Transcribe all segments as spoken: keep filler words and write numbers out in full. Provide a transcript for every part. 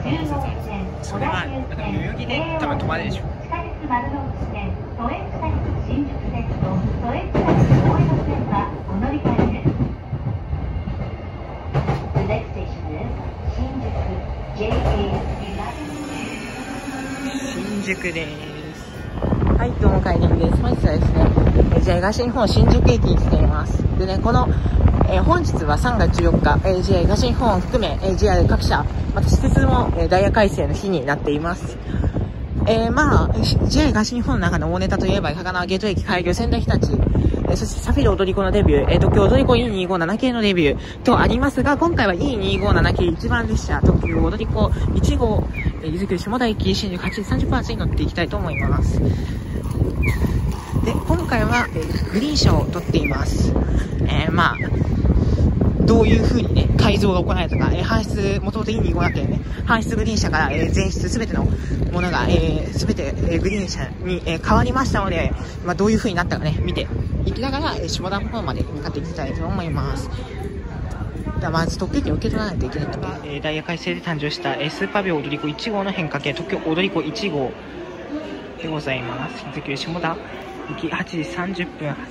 それはなんか代々木で多分止まるでしょ。 地下鉄丸の内線、都営地下鉄新宿線と都営地下鉄大江戸線はお乗り換えです。The next station is 新宿 ジェイエー新宿です。はい、どうも帰りです。本日はですね、ジェイ東日本新宿駅に来ています。でね、この、えー、本日はさんがつじゅうよっか、えー、ジェイ東日本を含め、えー、ジェイアール 各社、また私鉄も、えー、ダイヤ改正の日になっています。えー、まあ、ジェイ東日本の中の大ネタといえば、高輪ゲート駅開業、仙台日立、えー、そしてサフィル踊り子のデビュー、えー、東京踊り子 イーにーごーなな 系のデビューとありますが、今回は イーにーごーなな 系一番列車、東京踊り子いち号、えー、伊豆急下田駅、新宿はちじさんじゅっぷん発に乗っていきたいと思います。で、今回は、えー、グリーン車を撮っています。えー、まあ、どういう風にね、改造が行われたか、えー、搬出、もともと イーにーごー だけね、搬出グリーン車から、えー、全室すべてのものが、えー、すべて、えー、グリーン車に、えー、変わりましたので、まあ、どういう風になったかね、見ていきながら、えー、下田の方まで向かっていきたいと思います。ではまず特急券を受け取らないといけないとか、えー、ダイヤ改正で誕生した、えー、スーパービオ踊り子いち号の変化系、特急踊り子いち号でございます。伊豆急下田行きはちじさんじゅっぷん発。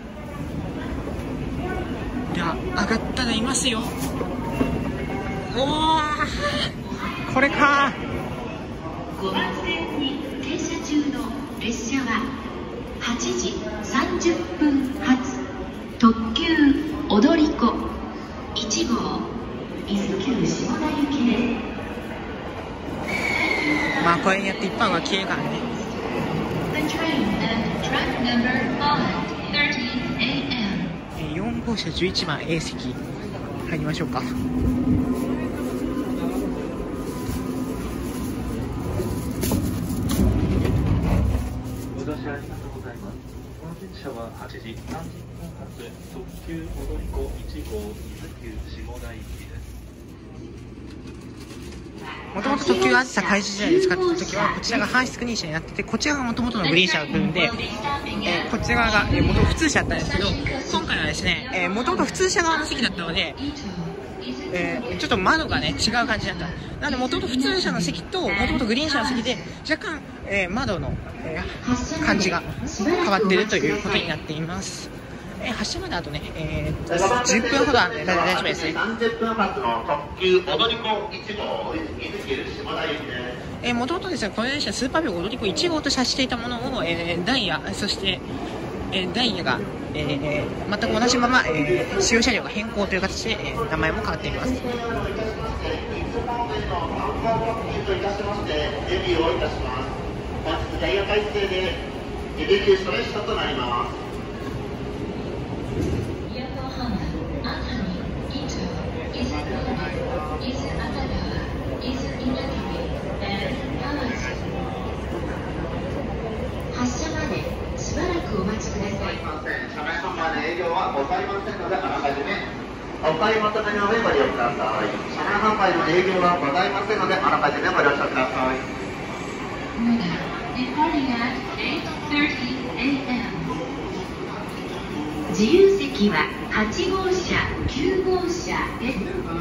では上がったらいますよ。おー、これか。 ごばん線に停車中の列車ははちじさんじゅっぷん発特急踊り子いち号伊豆急下田行きです。 まあこれにやって一般は消えるからね。よん号車じゅういちばん A 席入りましょうか。 ご乗車ありがとうございます。この電車ははちじさんじゅっぷん発特急踊り子いち号伊豆急下田行きです。 もともと特急あずさ開始時代で使っていた時はこちらが搬出グリーン車になってて、こちらがもともとのグリーン車だったんで、えー、こっち側がもともと普通車だったんですけど、今回はですね、もともと普通車側の席だったので、えー、ちょっと窓がね違う感じだった。なのでもともと普通車の席ともともとグリーン車の席で若干、えー、窓の、えー、感じが変わっているということになっています。えー、発車まであとね、えー、じゅっぷんほどあるので大丈夫ですね。 さんじゅっぷん発の特急踊り子いち号伊豆急下田行きです。 えー、もともとですね、この電車スーパービオ踊り子いち号と指していたものを、えー、ダイヤ、そして、えー、ダイヤが、えー、全く同じまま、えー、使用車両が変更という形で、えー、名前も変わっています。 本日ダイヤ改正で伊豆急それ下となります。 発車までしばらくお待ちください。 車内販売の営業はございませんので、あらかじめお買い求めの上ご利用ください。車内販売の営業はございませんので、あらかじめご了承ください。 自由席ははち号車、きゅう号車です。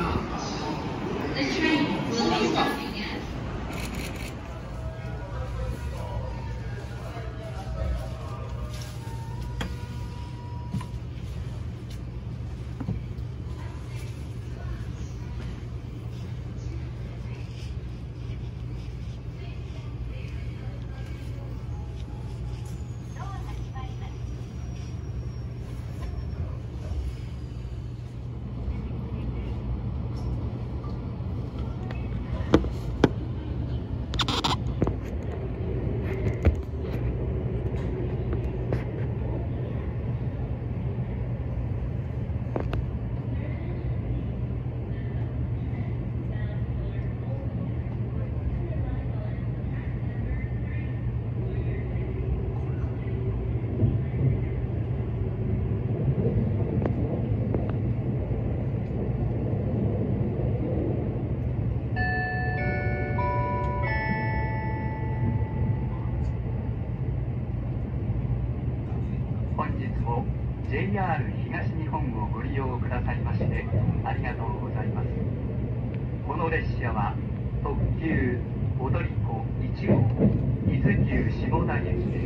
本日も ジェイアール 東日本をご利用くださいましてありがとうございます。この列車は特急踊り子いち号伊豆急下田駅です。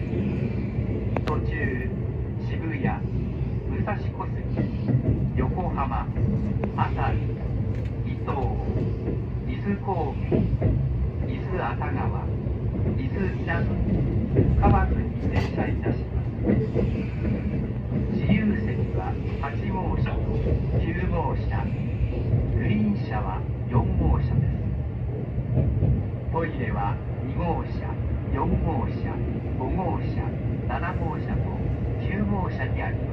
途中渋谷、武蔵小杉、横浜、熱海、伊東、伊豆高原、伊豆熱川、伊豆稲津、川津に停車いたします。自由席ははち号車ときゅう号車、グリーン車はよん号車です。トイレはに号車、よん号車、ご号車、なな号車ときゅう号車にあります。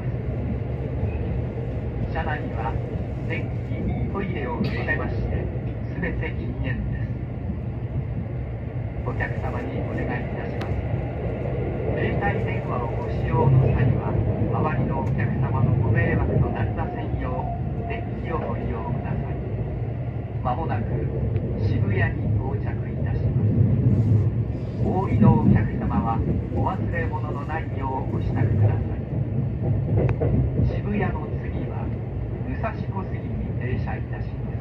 車内は電気、トイレを含めまして全て禁煙です。お客様にお願いいたします。携帯電話をご使用の際は周りのお客様のご迷惑となりませんよう電気をご利用ください。まもなく渋谷に到着いたします。お降りのお客様はお忘れ物のないようご支度ください。渋谷の次は武蔵小杉に停車いたします。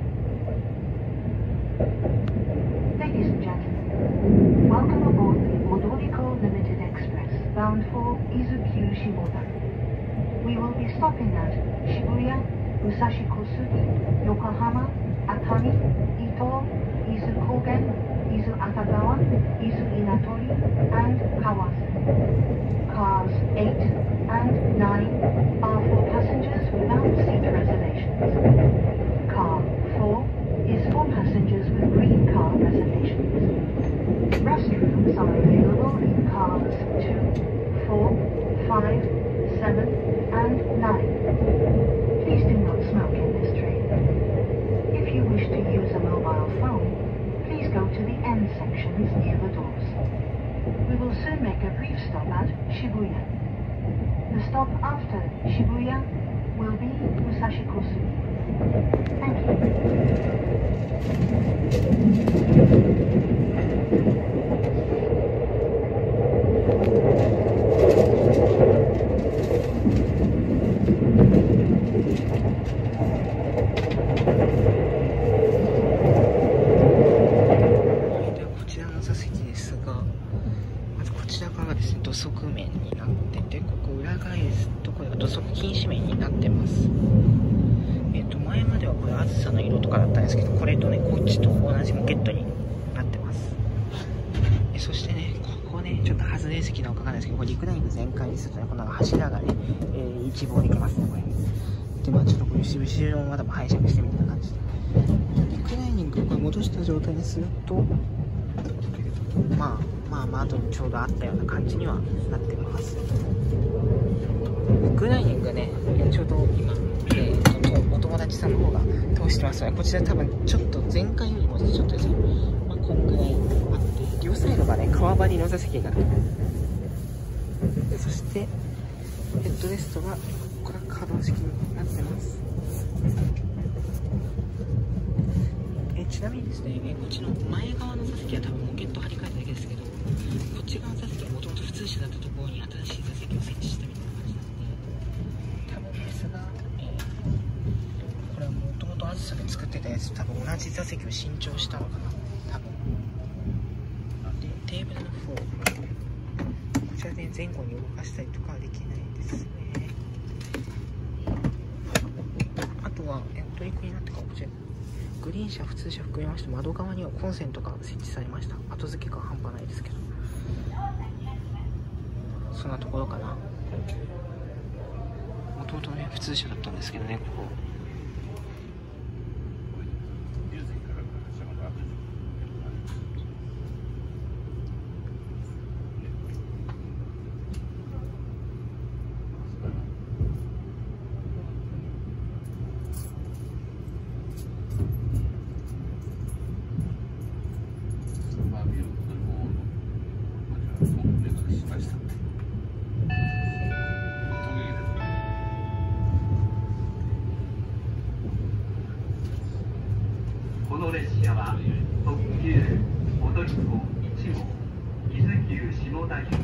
Ladies and gentlemen, welcome aboard the Odoriko Limited Express bound for Izuku Shimoda. We will be stopping at Shibuya, Musashi Kosugi, Yokohama, Atami, Ito, Izu Kogen, Izu Akagawa, Izu Inatori, and Kawase. Cars eight and nine are for passengers without seat reservations. Car four is for passengers with green car reservations. Restrooms are available in cars two, four, five, seven, and nine. Please do not smoke in this train. If you wish to use a mobile phone, please go to the end sections near the doors. We will soon make a brief stop at Shibuya. The stop after Shibuya will be Musashi Kosugi. Thank you. 土足面になってて、ここ裏返すところが土足禁止面になってます。えっと前まではこれあずさの色とかだったんですけど、これとねこっちと同じモケットになってます。でそしてねここねちょっと外れ席のおかがないですけど、これリクライニング全開にするとねこの柱がね、えー、一望できますねこれ。でまあちょっとこういう後ろの窓も拝借してみたいな感じで、リクライニングをこれ戻した状態にするとまあまあまあ後にちょうどあったような感じにはなってます。リクライニングねちょうど今、えー、とお友達さんの方が通してますので、こちら多分ちょっと前回よりもちょっとですね、まあ、こんぐらいあって両サイドがね革張りの座席がある。でそしてヘッドレストがこれは可動式になってます。えちなみにですね、えこっちの前側の座席は多分モケット張り替えただけですけど、こっち側の座席はもともと普通車だったところに新しい座席を設置したみたいな感じなんで、多分ですが、えー、これはもともとあずさで作ってたやつと多分同じ座席を新調したのかな多分。でテーブルの方こちらで前後に動かしたりとかはできないですね。あとはえお取り組みになってからこちらグリーン車、普通車含めまして窓側にはコンセントが設置されました。後付け感半端ないですけど、そんなところかな。もともとね普通車だったんですけどね、こここの列車は特急踊り子いち号伊豆急下田行きです。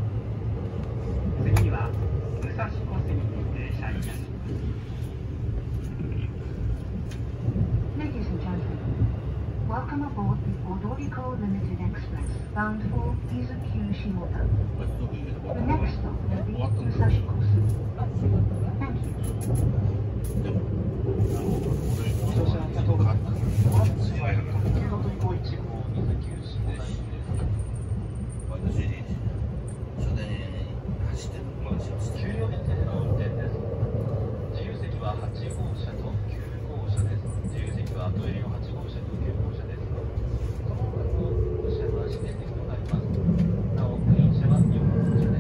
次は武蔵小杉に停車いたします。 Ladies and gentlemen, welcome Welcome aboard the Odoriko Limited Express, bound for Izuku Shimoda. The next stop will be Musashi Kosu. Thank you. 乗車ありがとうございます。次は特急踊り子いち号伊豆急下田駅です。きゅうよん編成での運転です。自由席ははち号車ときゅう号車です。自由席はトイレ用はち号車ときゅう号車です。その他の車は指定席となります。なお、グリーン車はよん号車です。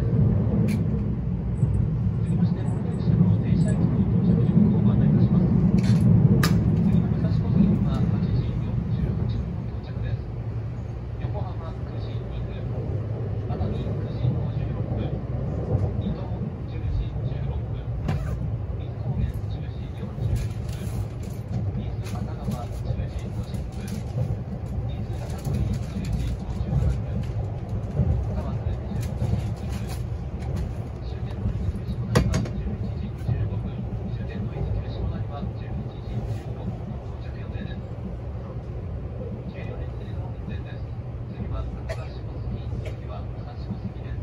続きまして、この電車の停車駅の到着時刻をご案内いたします。次の武蔵小杉ははちじよんじゅうはちふんの到着です。横浜くじにふん、熱海くじごじゅうろっぷん、伊東じゅうじじゅうろっぷん、伊豆高原じゅうじよんじゅういっぷん、伊豆熱川じゅうじごじゅっぷん、伊豆着衣じゅうじごじゅうななふん、川津じゅういちじいっぷん、終点の伊豆急下田はじゅういちじじゅうごふん、終点の伊豆急下田はじゅういちじじゅうごふんの到着予定です。きゅうよん編成の運転です。次は武蔵小杉、次は武蔵小杉です。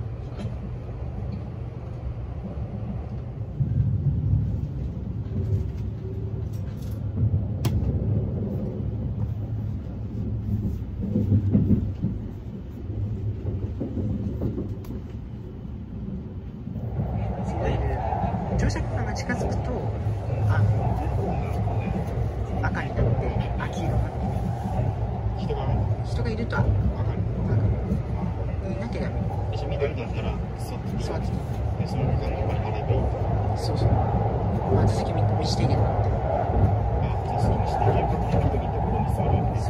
乗車区間が近づくとあの赤になって秋色になって人が人がいると赤に赤になきゃダメ。 じゃあ緑だったら座って座っててでその他のお金払えばいい。 そうそう、まあ、座席見していけるなって。 あ、じゃあそうにしていけば緑のところに座るわけです。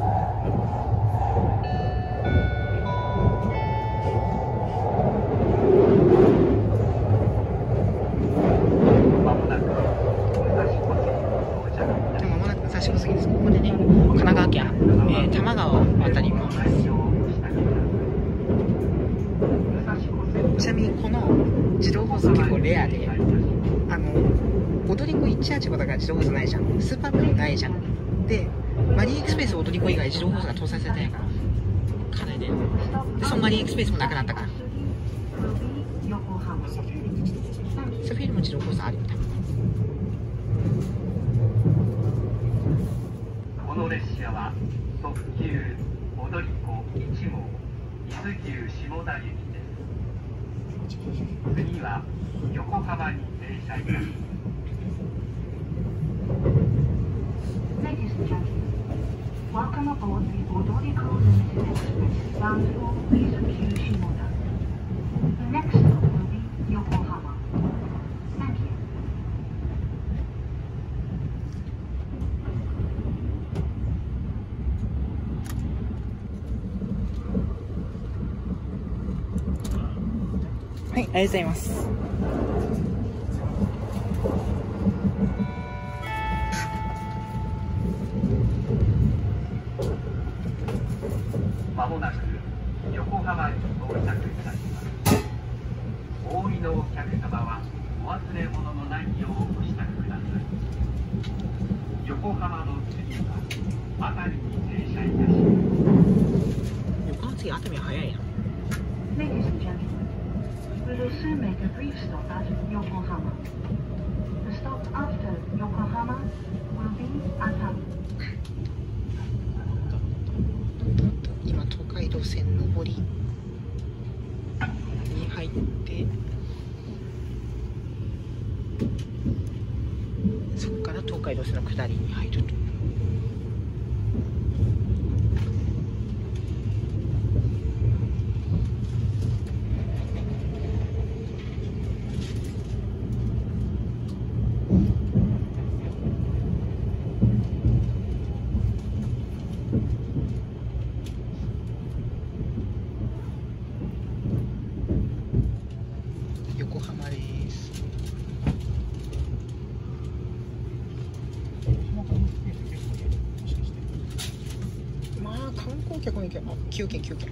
まもなく武蔵小杉到着いたしまもなく武蔵小杉です。ここでね、神奈川県、えー、多摩川を渡ります。ちなみにこの自動放送結構レアで、あの踊り子いちはちごだから自動放送ないじゃん。スーパープリンないじゃん。でマリーエクスプレス踊り子以外自動放送が搭載されてないから課題で、でそのマリーエクスプレスもなくなったから。サフィールも自動放送あるみたいな。 この列車は特急踊り子いち号伊豆急下田行きです。次は横浜に停車いたします。 Ladies and gentlemen, welcome aboard the Odoriko Limited Express, bound for Izuku Shimoda. The next stop will be Yokohama. Thank you. はい、ありがとうございます。 まもなく横浜に到着いたします。お降りのお客様はお忘れ物のないようお支度ください。横浜の次は熱海に停車いたします。 横浜の次熱海は早いな。 Ladies and gentlemen, we will soon make a brief stop at Yokohama. The stop after Yokohama will be Atami. 今東海道線上りに入ってそこから東海道線の下りに入ると。横浜です。まあ観光客もいいけど、あ、きゅうけんきゅうけん。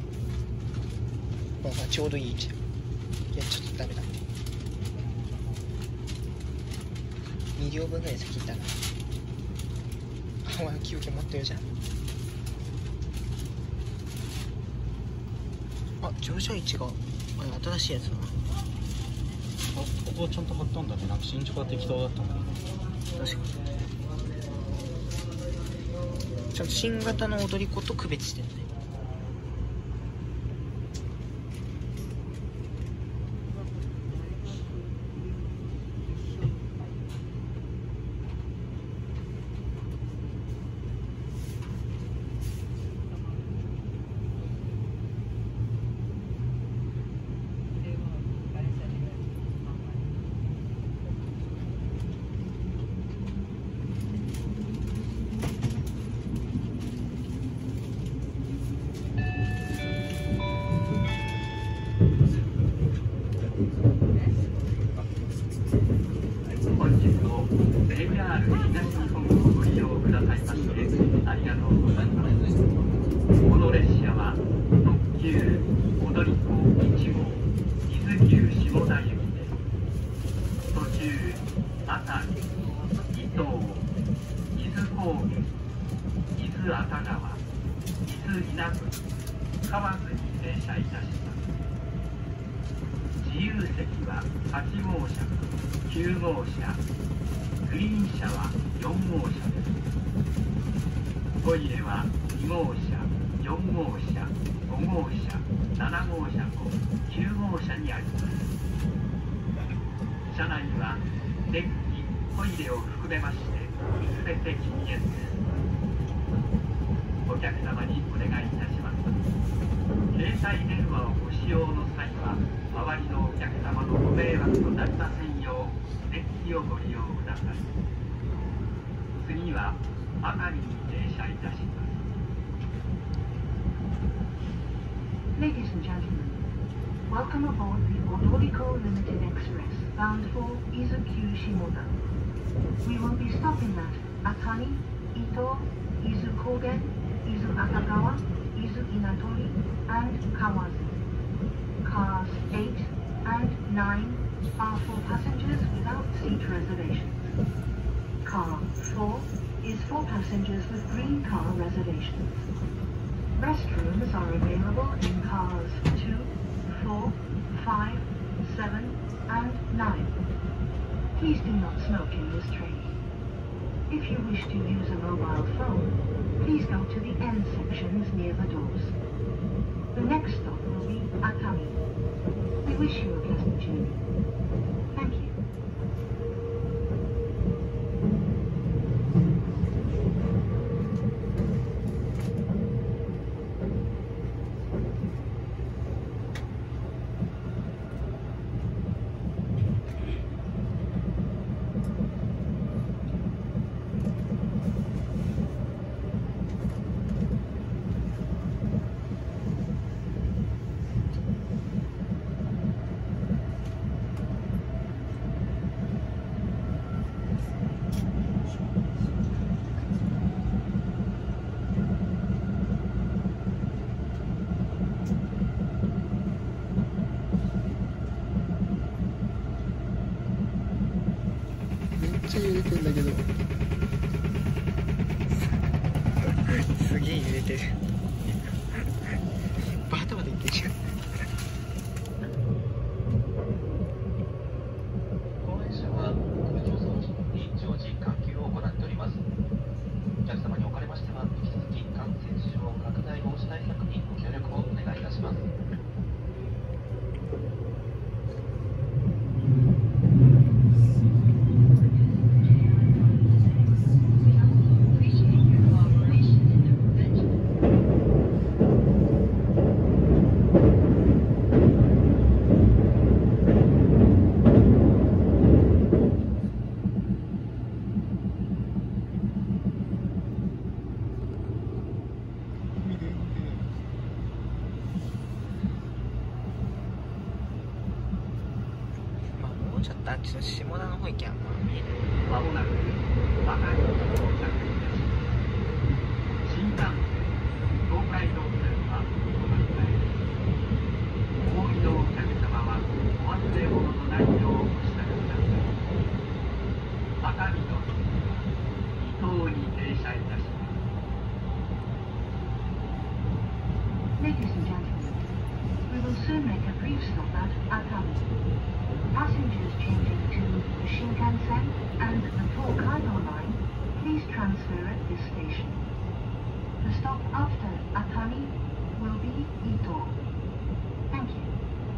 まあちょうどいいじゃん。いやちょっとダメだ。に両分ぐらい先行ったな。あ、お前きゅうけん持ってるじゃん。 あ、乗車位置があれ新しいやつだな。 あ、ここはちゃんと貼ったんだね。なんか新宿は適当だったんだけど。 確かにちゃんと新型の踊り子と区別してるね。 本日も ジェイアール 東日本をご利用くださいましてありがとうございます。この列車は特急踊り子いち号伊豆急下田行きです。途中熱海、伊東、伊豆高原、伊豆熱川、伊豆稲区、河津に停車いたします。自由席ははち号車、きゅう号車、グリーン車はよん号車です。トイレはに号車、よん号車、ご号車、なな号車ときゅう号車にあります。車内は電気、トイレを含めまして全て禁煙です。お客様にお願いいたします。携帯電話をご使用の際は周りのお客様のご迷惑となりませんよう電気をご利用ください。次は熱海に停車いたします。 Ladies and gentlemen, welcome aboard the Odoriko Limited Express bound for Izu-Kyu Shimoda. We will be stopping at Atani, Ito, Izu Kogen, Izu Akagawa, Izu Inatori, and Kawazu. Cars eight and nine are for passengers without seat reservations. Car four is for passengers with green car reservations. Restrooms are available in cars two, four, five, seven, and nine. Please do not smoke in this train. If you wish to use a mobile phone, please go to the end sections near the doors. The next stop will be Atami. We wish you a pleasant journey. Thank you. ちゃ揺れてんだけどすげえ揺れてるバタバタいってるじゃん。 この列車は空調装置に常時換気を行っております。お客様におかれましては引き続き感染症拡大防止対策にご協力をお願いいたします。 ちょっとあっちの下田の方行きゃまあ見える。 まもなく熱海に到着いたします。新幹線東海道線はお乗り換えです。お降りのお客様はお忘れ物のないようお支度ください。熱海の伊東に停車いたします。 Ladies and gentlemen, we will soon make a brief stop at Atami. Passengers changing to the Shinkansen and the Tokaido line, please transfer at this station. The stop after Atami will be Ito. Thank you.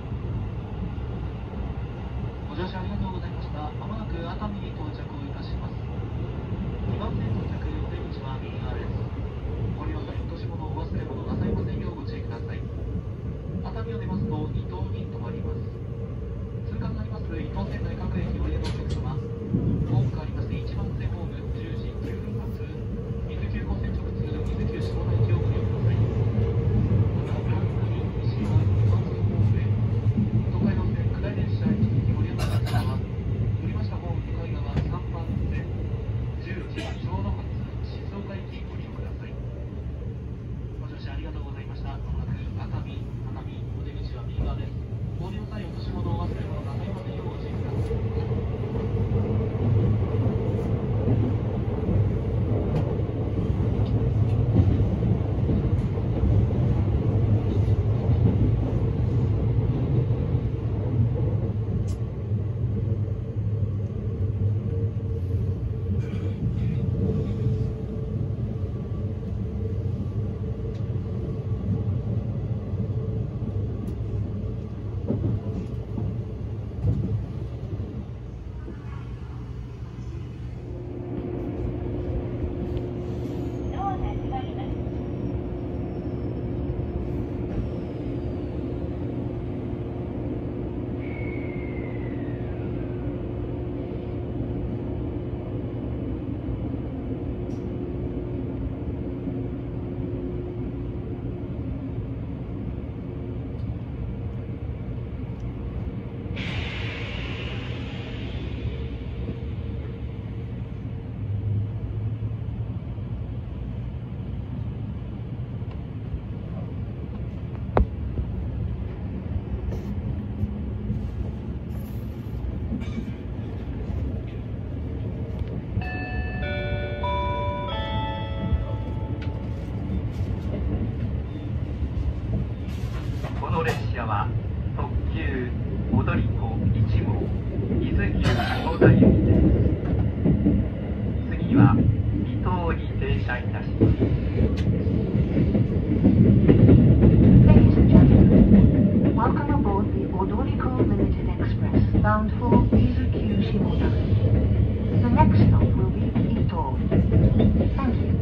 ご乗車ありがとうございました。まもなく熱海に到着をいたします。にばん線到着、お出口は右側です。ご利用際、落とし物、お忘れ物なさいませんようご注意ください。熱海を出ますと伊東に止まります。通過となります伊東線内各駅を利用のお客様、ホーム変わりましていちばん線ホームじゅうじきゅうふん発、伊豆急行線直通、伊豆急下田駅をご利用ください。また、関西西のにばん線ホームへ、東海道線下り電車いちじきご利用のお客様は、降りましたホーム向かい側さんばん線、じゅうじちょうど発、静岡駅ご利用ください。ご乗車ありがとうございました。まもなく熱海、熱海、お出口は右側です。ご利用際、落とし物、お忘れ物なさいませんようご注意ください。 この列車は特急踊り子いち号伊豆急下田行きです。次は伊東に停車いたします。 Ladies and gentlemen, welcome aboard the Odoriko Limited Express bound for Izu-Kyu Shimoda. The next stop will be Ito. Thank you.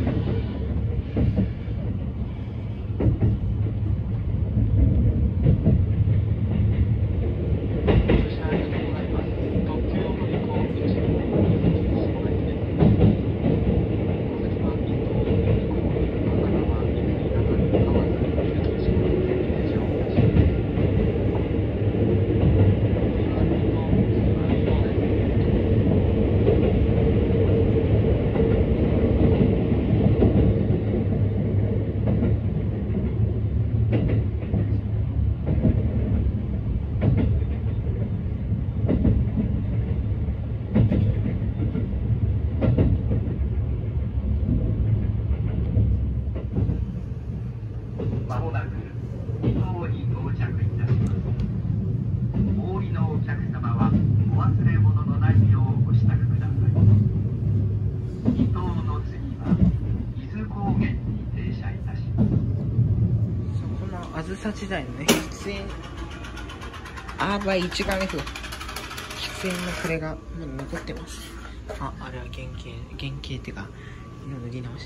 まもなく伊東に到着いたします。お降りのお客様はお忘れ物のないようご支度ください。伊東の次は伊豆高原に停車いたします。 このあずさ時代のね出演アーバイ一眼レフ出演のこれがまだ残ってます。あ、あれは原型原型っていうか塗り直しです。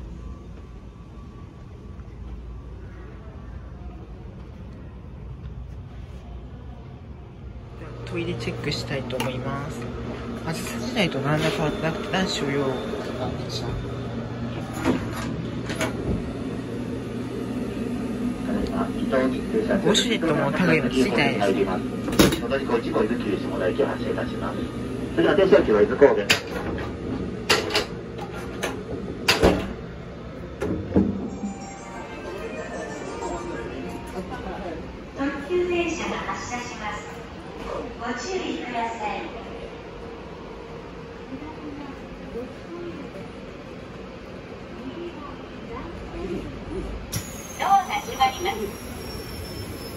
トイレチェックしたいと思います。あずさ時代と何ら変わってなくて、所要が電車。ウォシュレットもタグがついてないですね。 踊り子いち号伊豆急下田駅を発車いたします。それでは停車駅は伊豆高原。 特急電車が発車します。ご注意ください。ドアが閉まります。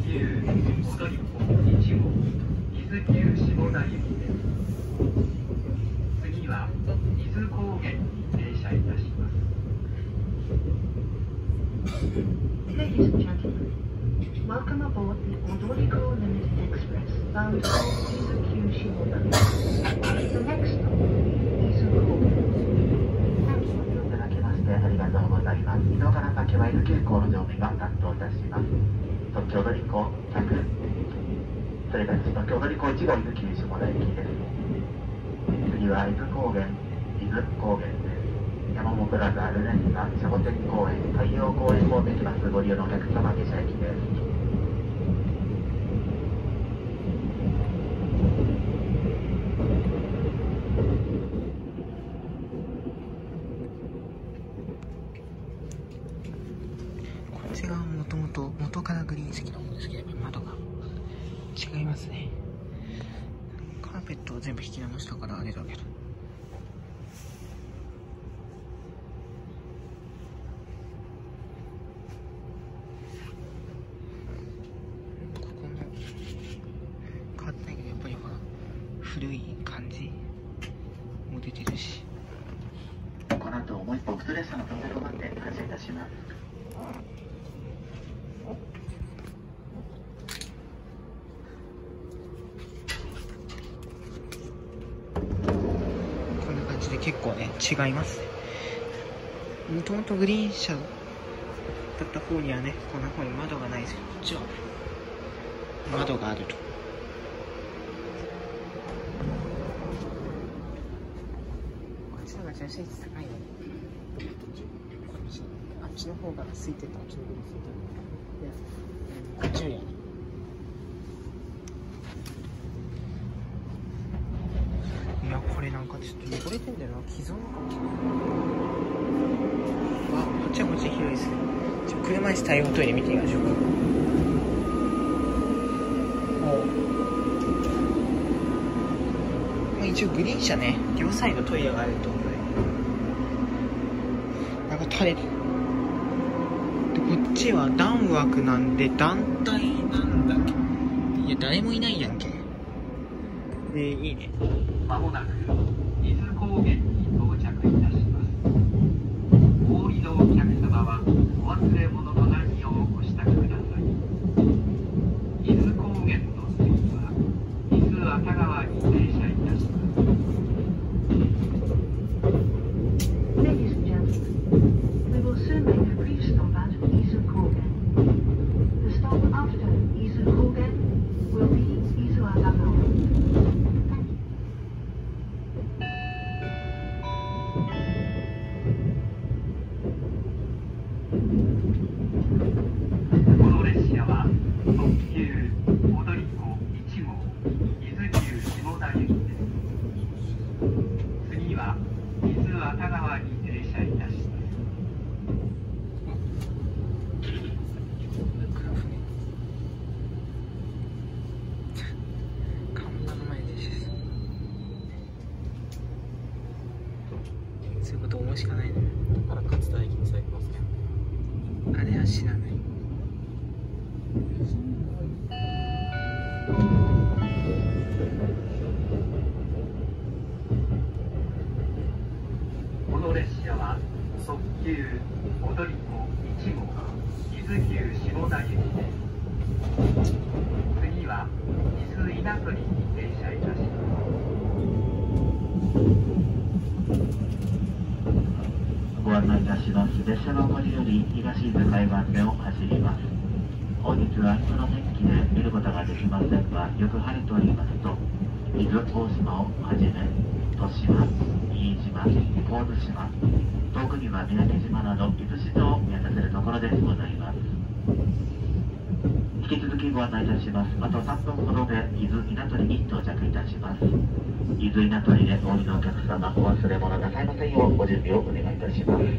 急踊り子いち号伊豆急下田行きです。次は伊豆高原に停車いたします。 Ladies and gentlemen, welcome aboard the Odoriko Limited Express bound for Izuku Shimoda. The next stop will be Izuku. Thank you. いただきましてありがとうございます。移動から先は伊豆急行の乗務が担当いたします。特急踊り子ひゃく、それから特急踊り子いち号伊豆急下田行きです。次は伊豆高原、伊豆高原です。山本プラザルネッサシャボテン公園、海洋公園を目指すご利用のお客様下車駅です。 こっちがもともと元からグリーン席なんですけど、窓が違いますね。カーペットを全部引き直したからあれだけど。ここも変わったけど、やっぱりほら古い感じも出てるし。 この後もう一歩普通列車の到着を待って発車いたします。 こんな感じで結構ね違いますね。もともとグリーン車だった方にはね、こんな方に窓がないですけど、こっちは窓があると。こっちの方が乗車率高いね。こっちあっちの方が空いてた。あっちの方が空いてた。いや、こっちよりはね。いや、これなんかちょっと汚れてんだよな。既存のかもしれない。あ、こっちはこっちで広いですね。ちょ車椅子対応トイレ見てみましょうか。おまあ、一応グリーン車ね、両サイドトイレがあると思う。なんか垂れてる。で、こっちは団枠なんで団体なんだっけ。いや、誰もいないやんけ。で、いいね。 まもなく伊豆高原に到着いたします。お降りのお客様はお忘れ物のないようご支度ください。伊豆高原の次は伊豆熱川に停車いたします。 Ladies and gentlemen, we will soon make a brief stop at Izu Kogen. The stop after Izu Kogen will be Izu Atagawa. Thank you. この列車は特急踊り子いち号伊豆急下田行きです。次は伊豆熱川に停車いたします。 看板の前でです。そういうこと思うしかないのよ。 だから勝田駅にされてますけど、 あれは知らない。 この列車は特急踊り子いち号伊豆急下田行きです。次は伊豆稲取に停車いたします。 ご案内いたします。列車の上りより東伊豆海岸線を走ります。本日は人の天気で見ることができませんが、よく晴れておりますと、伊豆大島をはじめ、豊島、新島、神津島、遠くには三宅島など伊豆市場を見渡せるところでございます。引き続きご案内いたします。あとさんぷんほどで伊豆稲取に到着いたします。伊豆稲取でお降りのお客様、お忘れ物なさいませんようご準備をお願いいたします。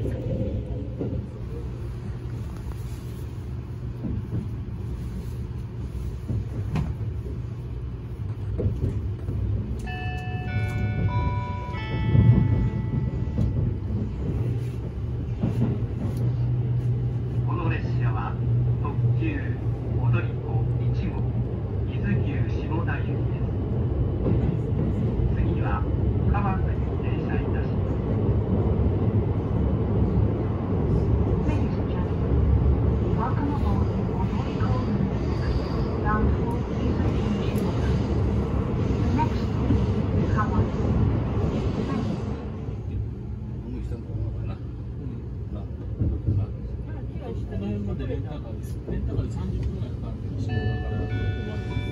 この列車は特急踊り子この辺までレンタカーです。レンタカーでさんじゅっぷんぐらいかかるんで、下田からここま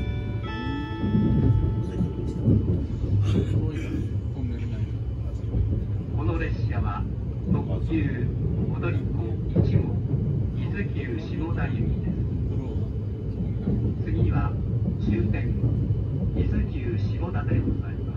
で。すごいトンネル内。 この列車は特急踊り子いち号伊豆急下田行きです。次は終点伊豆急下田でございます。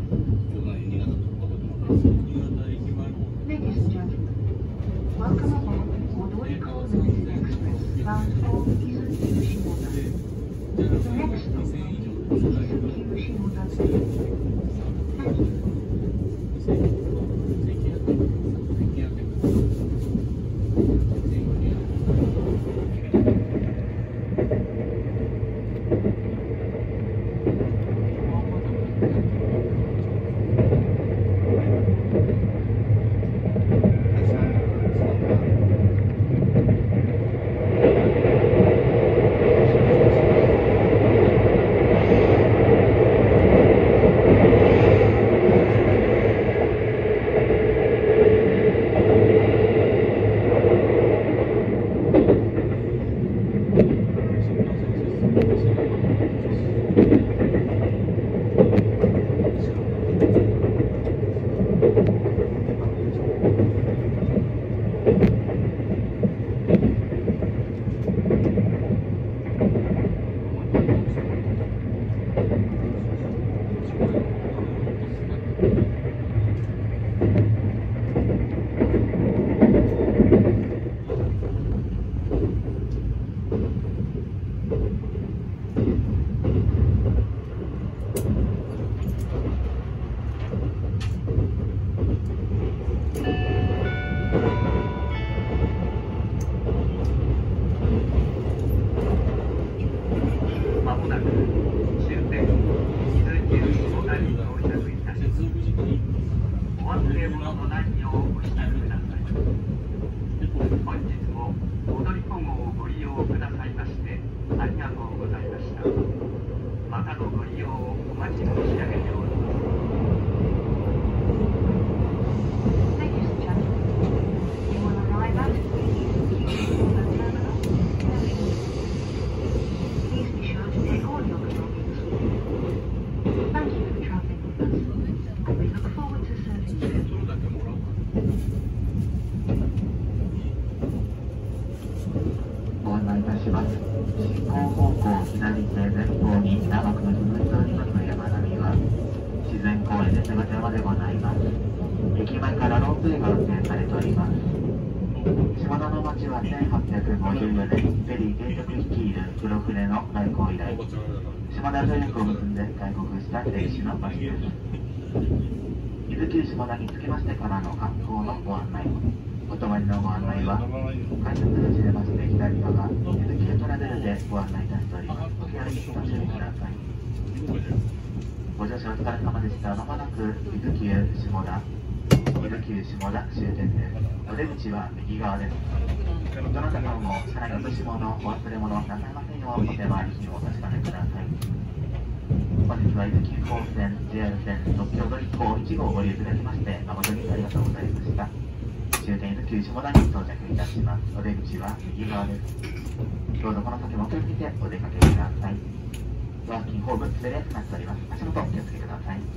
Ladies and gentlemen, welcome aboard Odoriko Limited Express bound for Izuku Shimoda. The next stop is Izuku Shimoda Station. Thank you. 島田と駅を結んで開国した歴史の場所です。伊豆急下田に着きましてからの観光のご案内、お泊まりのご案内は改札口出まして左側伊豆急トラベルでご案内いたしております。お気軽にご注意ください。ご乗車お疲れ様でした。まもなく伊豆急下田伊豆急下田終点です。お出口は右側です。どなたかも車内の落とし物、お忘れ物なさいませんようお手回り品をお確かめください。本日は伊豆急本線 ジェイアール 線特急踊り子いち号をご利用いただきまして誠にありがとうございました。終点伊豆急下田に到着いたします。お出口は右側です。どうぞこの先もお気をつけてお出かけください。ワーキングホーム滑りやすくなっております。足元お気をつけください。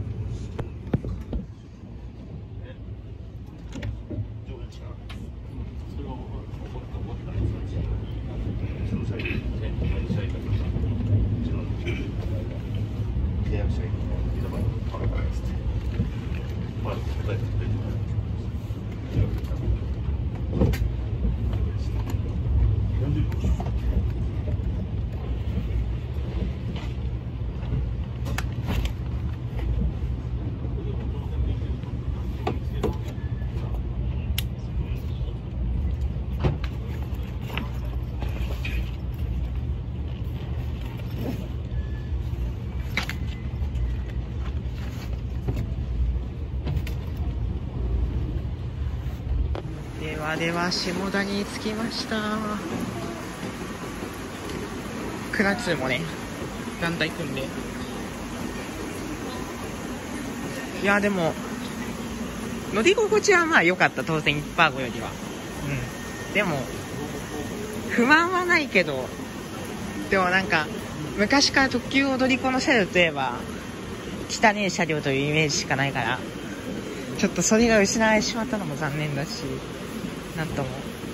ではでは下田に着きました。クラツーもね団体組んで、いやでも乗り心地はまあ良かった。当然いっパーごよりは、うん、でも不満はないけど、でもなんか昔から特急踊り子の車両といえば汚ねえ車両というイメージしかないから、ちょっとそれが失われてしまったのも残念だし、なんとも、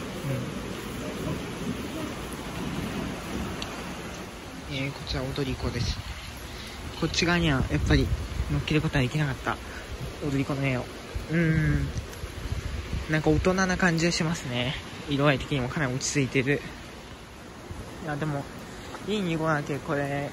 うん、えー、こちら踊り子です。こっち側にはやっぱり乗っけることはできなかった、踊り子の絵を。うーん、なんか大人な感じがしますね。色合い的にもかなり落ち着いてる。いやでもいいにごだけこれ、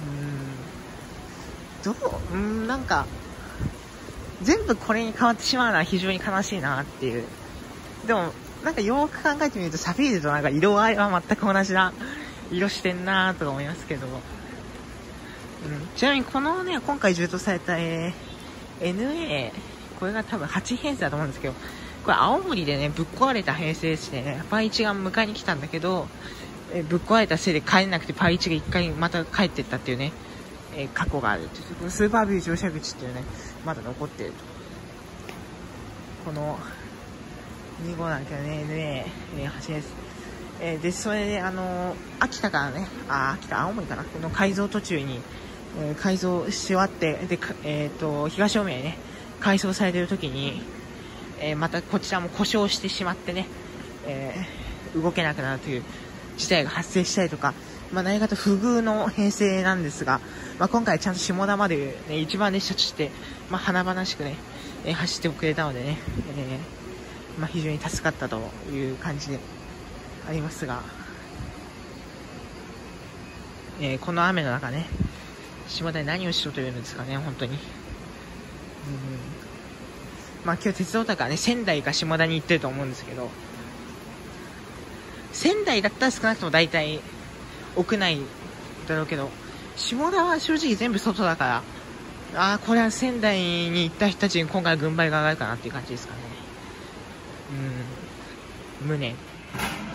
うーん、どう、うーん、なんか全部これに変わってしまうのは非常に悲しいなっていう。でもなんかよーく考えてみるとサフィールとなんか色合いは全く同じな色してんなーとか思いますけど、うん、ちなみにこのね今回充当された、えー、エヌエー、 これが多分はち編成だと思うんですけど、これ青森でねぶっ壊れた編成ですね。パイいちが迎えに来たんだけど、えー、ぶっ壊れたせいで帰れなくてパイいちが一回また帰ってったっていうね、えー、過去がある。スーパービュー乗車口っていうねまだ残っていると。このにごなんだけどね エヌエーはち です。えー、でそれであのー、秋田からね、あ秋田青森かな、この改造途中に、えー、改造し終わってで、えー、と東大宮にね改装されている時に、えー、またこちらも故障してしまってね、えー、動けなくなるという事態が発生したりとか、まあ、何かと不遇の編成なんですが、まあ、今回ちゃんと下田まで、ね、一番列車として、まあ、華々しくね、えー、走ってくれたのでね、えーまあ、非常に助かったという感じでありますが、えー、この雨の中ね下田で何をしろというんですかね、本当に。うん、まあ今日鉄道だからね仙台か下田に行ってると思うんですけど、仙台だったら少なくとも大体屋内だろうけど、下田は正直全部外だから、ああこれは仙台に行った人たちに今回軍配が上がるかなっていう感じですかね。うん、無念。